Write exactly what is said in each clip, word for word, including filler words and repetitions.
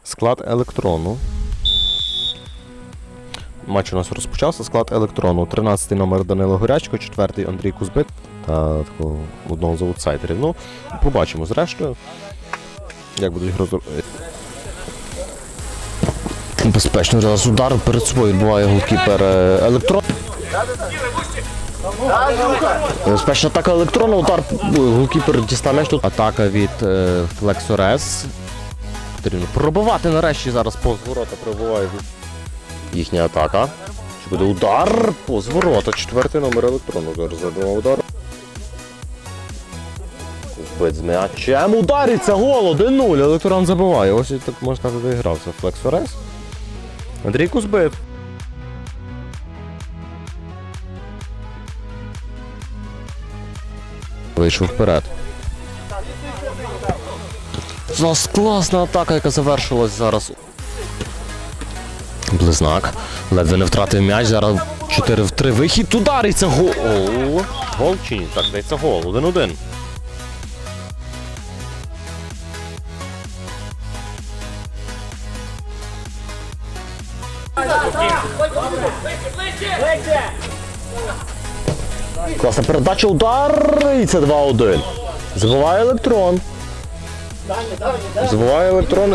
Склад електрону. Матч у нас розпочався. Склад електрону. тринадцятий номер Данило Горячко, четвертий Андрій Кузбит та такого одного з аутсайдерів. Ну, побачимо зрештою, як будуть грозу. Безпечно зараз удар перед собою відбуває голкіпер електрон. Безпечна атака електрона, удар, голкіпер дістав м'яч тут. Атака від е, Флексорес. Потрібно пробивати нарешті зараз повз ворота, пробиває їхня атака. Чи буде удар повз ворота, четвертий номер електрону зараз задумав удар. Кузбит з м'ячем, удариться, гол, один нуль, електрон забиває. Ось так можна сказати, доігрався Флексорес. Андрій Кузбит. Вийшов вперед. Зараз класна атака, яка завершилась зараз. Близнак. Ледве не втратив м'яч, зараз чотири в три. Вихід, удариться, гол. Гол чи ні? Так, дається гол, один один. Класна передача, удар, і це два один. Забиває електрон. Забиває електрон.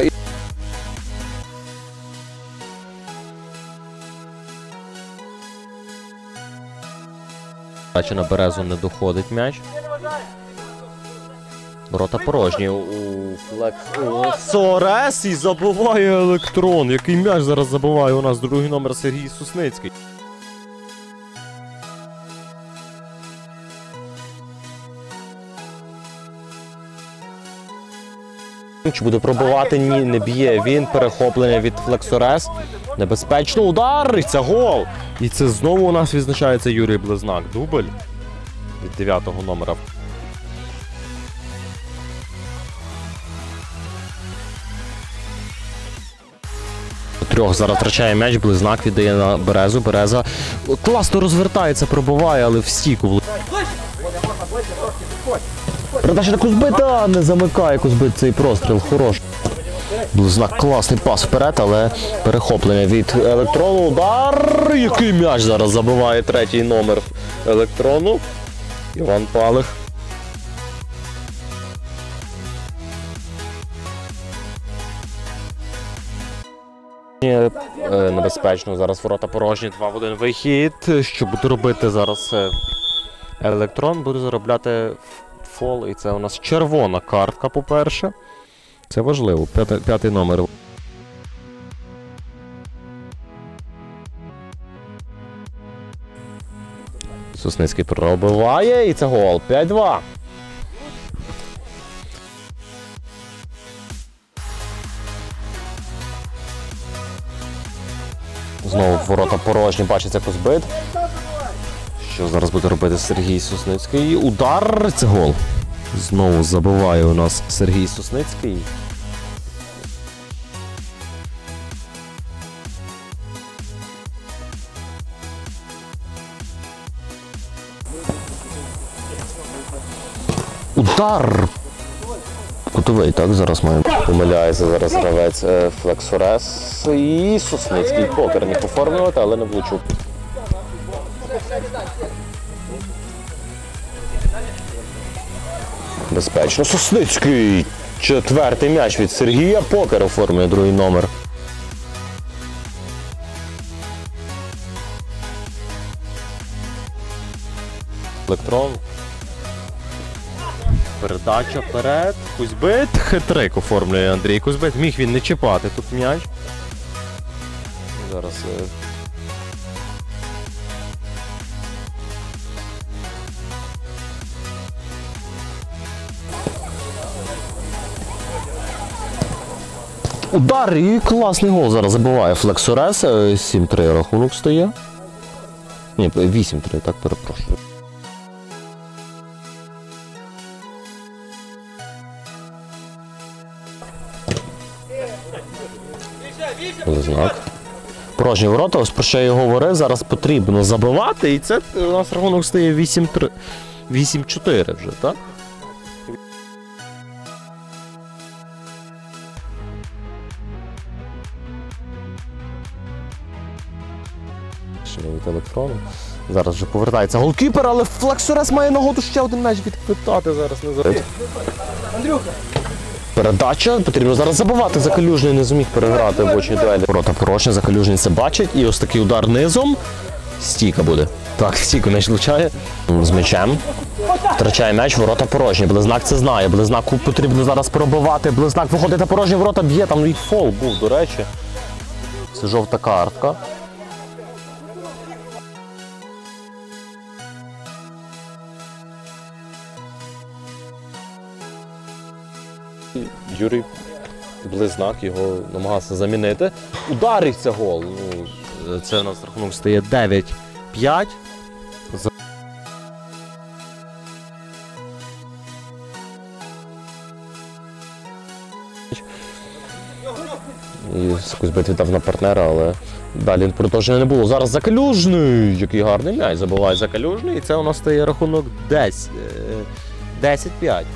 На Березу не доходить м'яч. Ворота порожні у Флексорес і забиває електрон. Який м'яч зараз забиває у нас другий номер Сергій Сосницький. Чи буде пробивати? Ні, не б'є. Він перехоплення від Флексорес. Небезпечно. Удар! І це гол! І це знову у нас відзначається Юрій Близнак. Дубль від дев'ятого номера. Трьох зараз втрачає м'яч, Близнак віддає на Березу. Береза класно розвертається, пробиває, але в стійку. Передача на Кузбита, не замикає Кузбит цей простріл, хороший. Близнак, класний пас вперед, але перехоплення від електрону, удар, який м'яч зараз забиває третій номер електрону. Іван Палих. Небезпечно, зараз ворота порожні, два в один вихід. Що буде робити зараз електрон? Буде заробляти фол, і це у нас червона картка, по-перше. Це важливо, п'ятий, п'ятий номер. Сосницький пробиває, і це гол. п'ять два. Знову ворота порожні, бачиться Кузбит. Що зараз буде робити Сергій Сосницький? Удар, це гол. Знову забиває у нас Сергій Сосницький. Удар! Кутовий, так, зараз має. Помиляється зараз гравець Флексорес. І Сосницький покер міг оформлювати, але не влучив. Безпечно. Сосницький! Четвертий м'яч від Сергія. Покер оформлює другий номер. Електрон. Передача вперед. Кузьбит. Хитрик оформлює Андрій Кузьбит. Міг він не чіпати тут м'яч. Зараз... Удар і класний гол зараз забиває Флексорес. сім три рахунок стає. Ні, вісім три, так, перепрошую. Близнак. Порожні ворота, ось про що я говорив, зараз потрібно забивати, і це у нас рахунок стає вісім три. вісім чотири вже, так? рішення від електрону. Зараз вже повертається голкіпер, але Флексорес має нагоду ще один м'яч відхвитати. Зараз не забити. Передача, потрібно зараз забивати. Закалюжний не зміг переграти в очі дуелі. Ворота порожні, Закалюжний це бачить. І ось такий удар низом. Стійка буде. Так, в стійку м'яч влучає. З м'ячем. Втрачає м'яч, ворота порожні. Близнак це знає. Близнаку потрібно зараз пробивати. Близнак виходить на порожні ворота, б'є. Там і фол був, до речі. Це жовта картка. Юрій Близнак його намагався замінити. Ударився гол. Ну, це у нас рахунок стає дев'ять п'ять. І якось віддав на партнера, але далі продовження не було. Зараз Закалюжний, який гарний м'яч, забиває Закалюжний, і це у нас стає рахунок десять п'ять.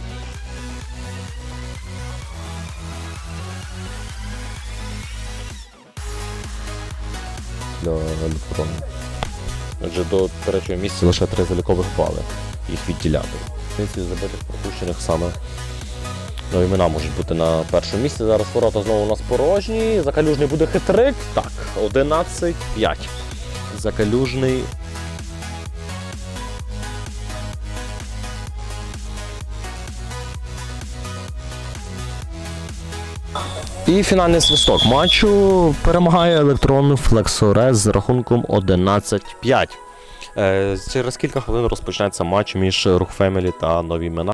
Для електрону. Отже, до третього місця лише три залікових бали. Їх відділяти. В принципі, забитих пропущених саме ну, імена можуть бути на першому місці. Зараз ворота знову у нас порожні. Закалюжний буде хитрик. Так, одинадцять п'ять. Закалюжний. І фінальний свисток матчу перемагає електрон Флексорес з рахунком одинадцять п'ять. Е, через кілька хвилин розпочнеться матч між Рух Фемілі та Нові Імена.